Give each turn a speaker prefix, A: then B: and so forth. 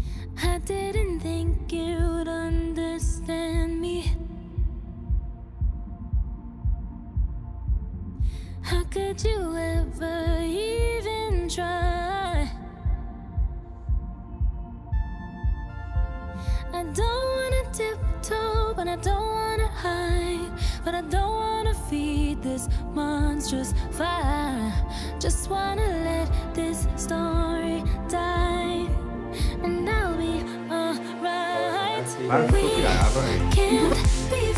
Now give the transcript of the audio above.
A: I didn't think you'd understand me. How could you ever even try? I don't wanna tiptoe, but I don't wanna hide. But I don't wanna feed this monstrous fire. Just wanna let this story die, and I'll be alright. We can't be